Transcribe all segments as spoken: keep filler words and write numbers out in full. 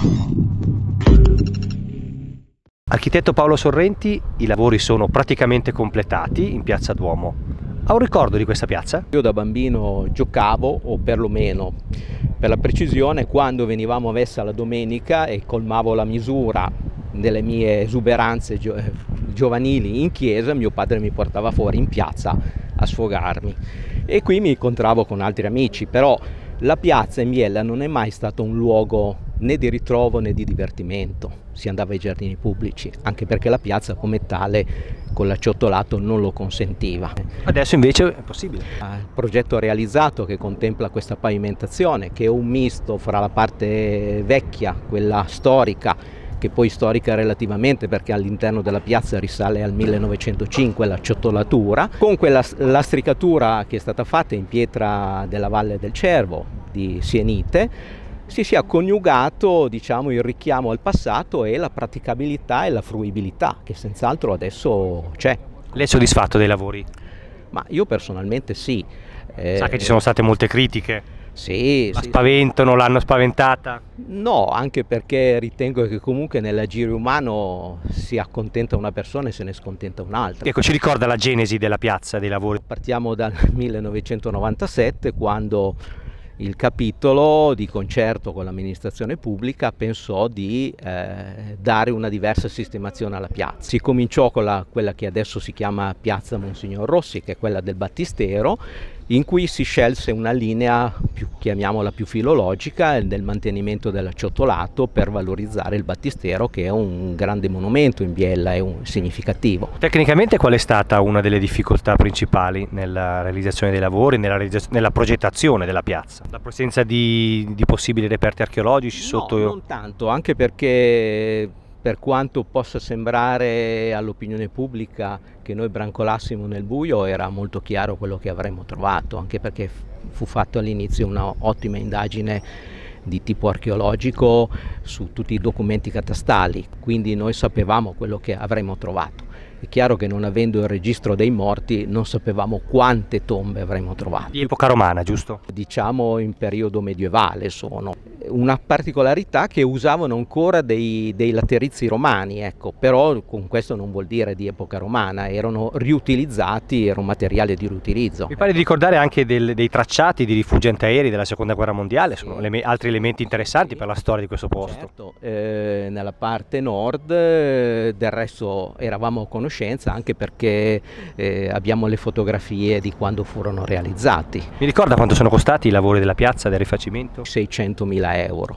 Architetto Paolo Sorrenti, i lavori sono praticamente completati in Piazza Duomo. Ha un ricordo di questa piazza? Io da bambino giocavo, o perlomeno per la precisione, quando venivamo a messa la domenica e colmavo la misura delle mie esuberanze gio giovanili in chiesa, mio padre mi portava fuori in piazza a sfogarmi. E qui mi incontravo con altri amici, però la piazza in Biella non è mai stato un luogo né di ritrovo né di divertimento. Si andava ai giardini pubblici, anche perché la piazza come tale con l'acciottolato non lo consentiva. Adesso invece è possibile. Il progetto realizzato che contempla questa pavimentazione, che è un misto fra la parte vecchia, quella storica, che poi storica relativamente perché all'interno della piazza risale al millenovecentocinque l'acciottolatura, con quella lastricatura che è stata fatta in pietra della Valle del Cervo di sienite, si sia coniugato, diciamo, il richiamo al passato e la praticabilità e la fruibilità che senz'altro adesso c'è. Lei è soddisfatto dei lavori? Ma io personalmente sì. Eh, Sa che ci sono state molte critiche? Sì, la sì, spaventano, l'hanno spaventata? No, anche perché ritengo che comunque nell'agire umano si accontenta una persona e se ne scontenta un'altra. Ecco, ci ricorda la genesi della piazza, dei lavori? Partiamo dal millenovecentonovantasette, quando il capitolo, di concerto con l'amministrazione pubblica, pensò di eh, dare una diversa sistemazione alla piazza. Si cominciò con la, quella che adesso si chiama Piazza Monsignor Rossi, che è quella del Battistero, in cui si scelse una linea, più, chiamiamola più filologica, del mantenimento dell'acciottolato per valorizzare il Battistero, che è un grande monumento in Biella, è un significativo. Tecnicamente qual è stata una delle difficoltà principali nella realizzazione dei lavori, nella, nella progettazione della piazza? La presenza di, di possibili reperti archeologici sotto? No, non tanto, anche perché per quanto possa sembrare all'opinione pubblica che noi brancolassimo nel buio, era molto chiaro quello che avremmo trovato, anche perché fu fatto all'inizio una ottima indagine di tipo archeologico su tutti i documenti catastali, quindi noi sapevamo quello che avremmo trovato. È chiaro che non avendo il registro dei morti non sapevamo quante tombe avremmo trovato. Di epoca romana, giusto? Diciamo in periodo medievale sono. Una particolarità che usavano ancora dei, dei laterizi romani, ecco, però con questo non vuol dire di epoca romana, erano riutilizzati, era un materiale di riutilizzo. Mi pare di ricordare anche del, dei tracciati di rifugi antiaerei della seconda guerra mondiale, sono sì. Altri elementi interessanti sì. Per la storia di questo posto. Certo, eh, nella parte nord eh, del resto eravamo a conoscenza anche perché eh, abbiamo le fotografie di quando furono realizzati. Mi ricorda quanto sono costati i lavori della piazza del rifacimento? seicentomila euro,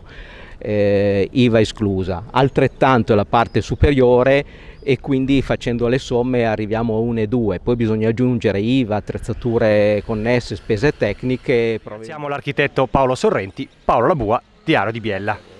eh, I V A esclusa, altrettanto la parte superiore e quindi facendo le somme arriviamo a uno e due, poi bisogna aggiungere I V A, attrezzature connesse, spese tecniche. Ringraziamo l'architetto Paolo Sorrenti, Paolo Labua, Diario di Biella.